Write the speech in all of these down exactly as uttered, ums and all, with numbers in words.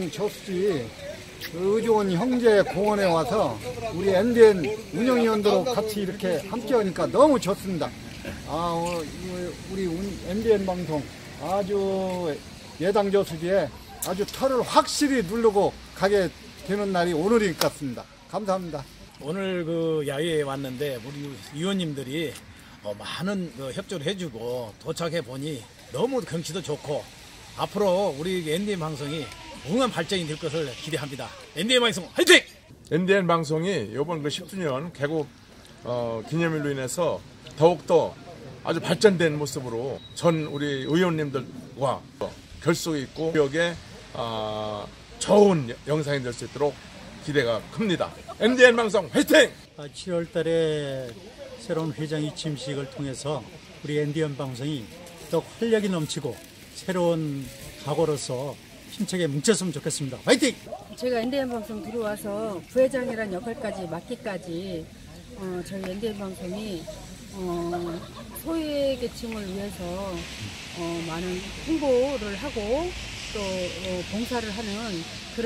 그냥 저수지 의좋은 형제 공원에 와서 우리 엠비엔 운영위원들하고 같이 이렇게 함께 하니까 너무 좋습니다. 아, 우리 엠비엔 방송 아주 예당 저수지에 아주 털을 확실히 누르고 가게 되는 날이 오늘인 것 같습니다. 감사합니다. 오늘 그 야외에 왔는데 우리 위원님들이 어, 많은 그 협조를 해주고 도착해 보니 너무 경치도 좋고 앞으로 우리 엠비엔 방송이 무궁한 발전이 될 것을 기대합니다. 엠비엔 방송 화이팅! 엠비엔 방송이 이번 그 십 주년 개국 어, 기념일로 인해서 더욱더 아주 발전된 모습으로 전 우리 의원님들과 결속이 있고 지역에 어, 좋은 영상이 될 수 있도록 기대가 큽니다. 엠비엔 방송 화이팅! 칠월 달에 새로운 회장이 취임식을 통해서 우리 엠비엔 방송이 더 활력이 넘치고 새로운 각오로서 힘차게 뭉쳤으면 좋겠습니다. 화이팅! 제가 엠비엔 방송 들어와서 부회장이란 역할까지 맡기까지 어, 저희 엠비엔 방송이 어, 소외계층을 위해서 어, 많은 홍보를 하고 또 어, 봉사를 하는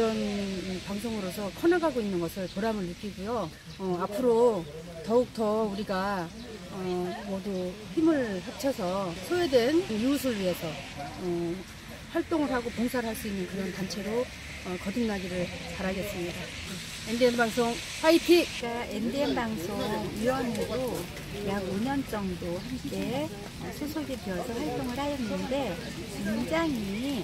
그런 방송으로서 커나가고 있는 것을 보람을 느끼고요. 어, 앞으로 더욱더 우리가 어, 모두 힘을 합쳐서 소외된 이웃을 위해서 어, 활동을 하고 봉사를 할 수 있는 그런 단체로 어, 거듭나기를 바라겠습니다. 엠비엔 방송 화이팅! 엠비엔 방송 위원회로 약 오 년 정도 함께 소속이 되어서 활동을 하였는데 굉장히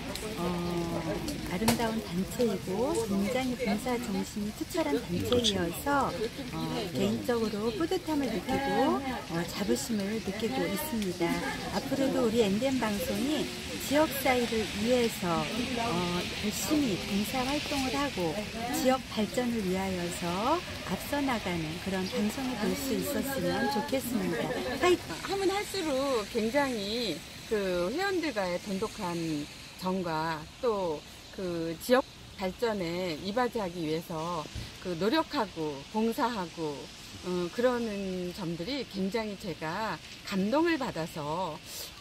어, 아름다운 단체이고 굉장히 봉사 정신이 투철한 단체이어서 어, 개인적으로 뿌듯함을 느끼고 어, 자부심을 느끼고 있습니다. 앞으로도 우리 엠비엔 방송이 지역 사회를 위해서 어, 열심히 봉사 활동을 하고 지역 발전을 위하여서 앞서 나가는 그런 방송이 될 수 있었으면 좋겠습니다. 하면 할수록 굉장히 그 회원들과의 돈독한 정과 또 그 지역 발전에 이바지하기 위해서 그 노력하고 봉사하고 어, 그러는 점들이 굉장히 제가 감동을 받아서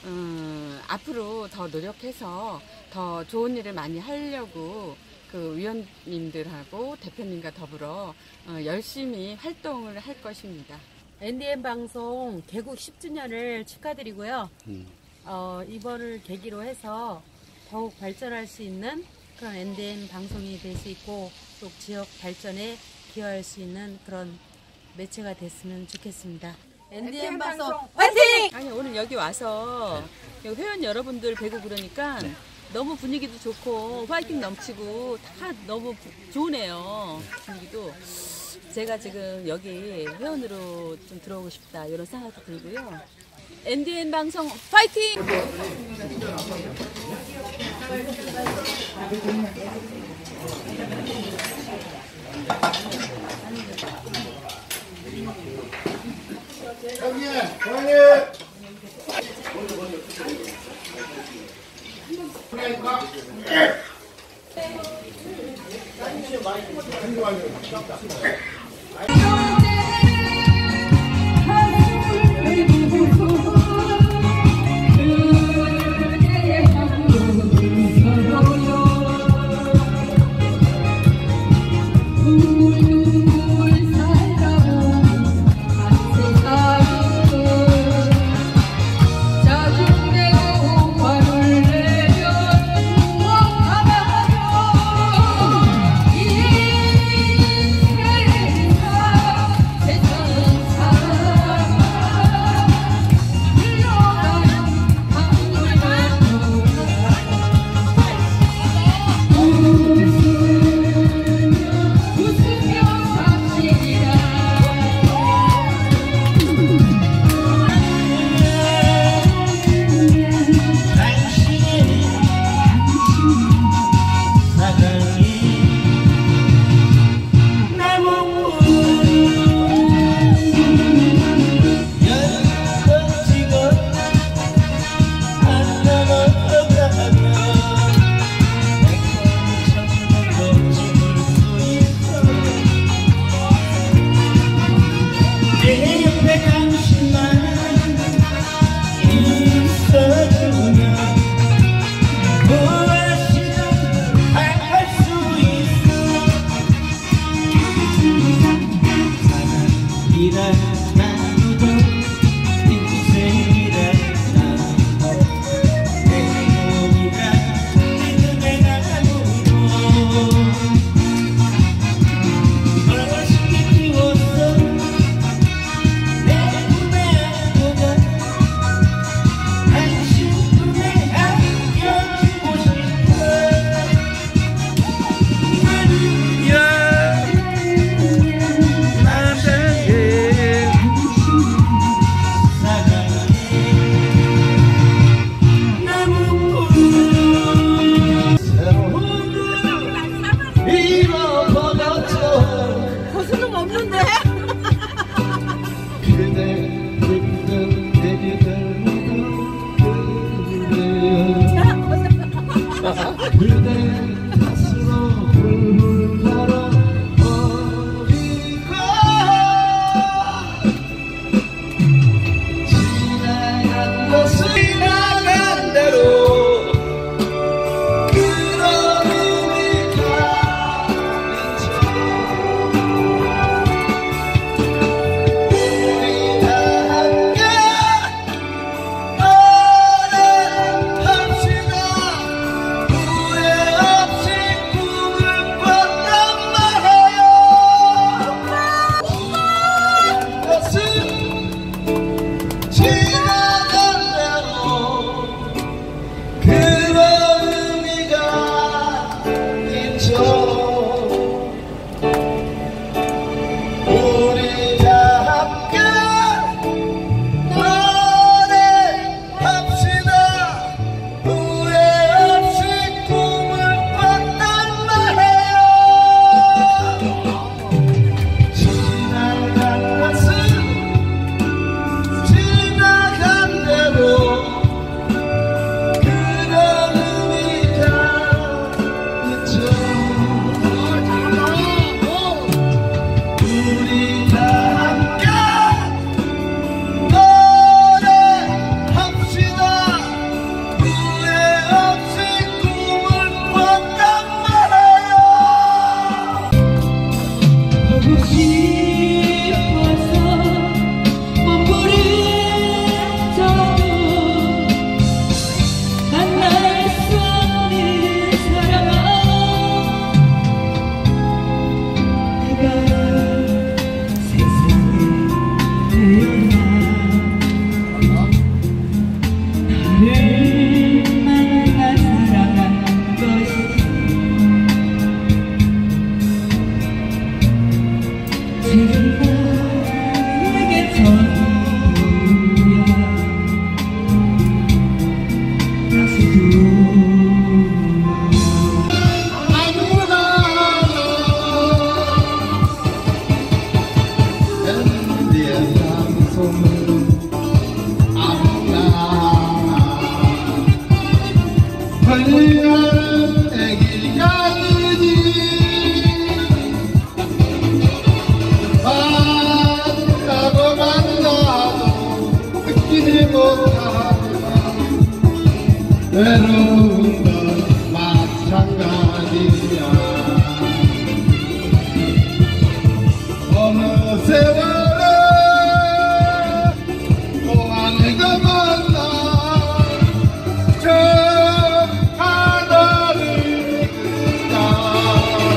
어, 앞으로 더 노력해서 더 좋은 일을 많이 하려고 그 위원님들하고 대표님과 더불어 어, 열심히 활동을 할 것입니다. 엠비엔 방송 개국 십 주년을 축하드리고요. 음. 어, 이번을 계기로 해서 더욱 발전할 수 있는 그런 엠비엔 방송이 될 수 있고 또 지역 발전에 기여할 수 있는 그런 매체가 됐으면 좋겠습니다. 엠비엔 방송 화이팅! 아니 오늘 여기 와서 여기 회원 여러분들 뵈고 그러니까 네. 너무 분위기도 좋고 화이팅 넘치고 다 너무 좋으네요. 분위기도. 제가 지금 여기 회원으로 좀 들어오고 싶다 이런 생각도 들고요. 엠비엔 방송 파이팅! 형님, 형님. Hey! 외로운 건 마찬가지야. 어느 세월에 또한 내가 만나 저 하나를 그다.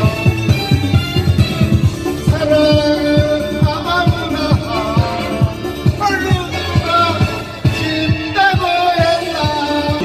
사랑은 아무나 홀로 누가 진다고 했나.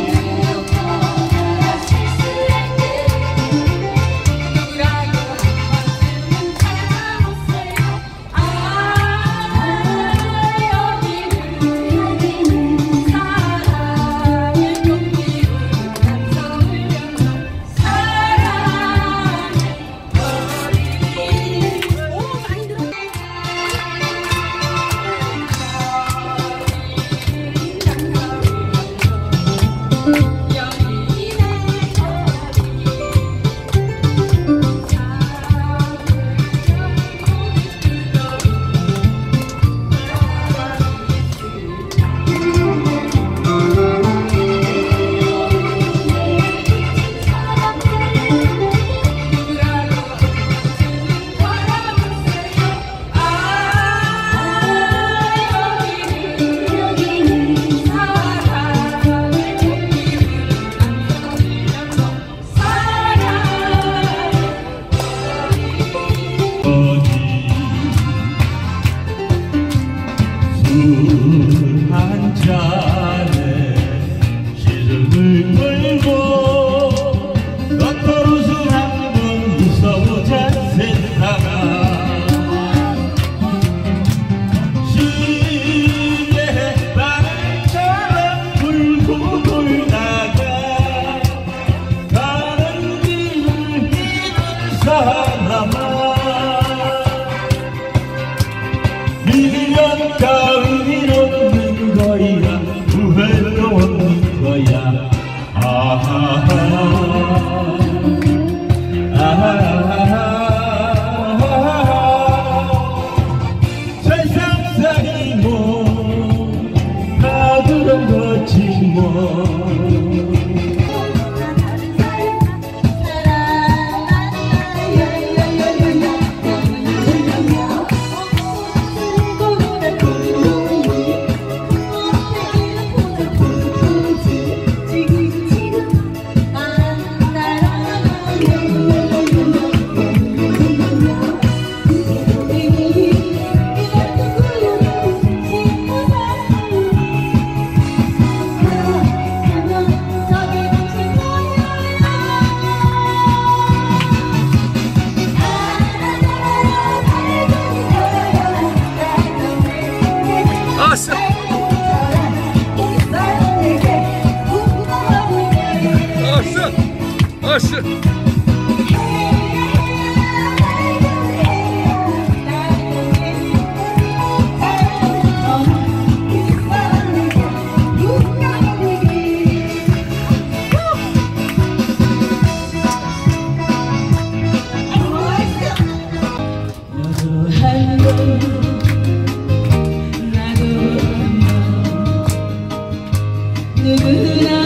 한 잔에 시름을 걸고 겉으로서 한번 웃어보자 세상아. 시계 바람처럼 불고 돌다가 가는 길을 잃은 사람아. 미련 가을이 없는 거야, 후회도 없는 거야. 아하하 아하하. 세상살이 뭐 다 그런 거지 뭐. 누구나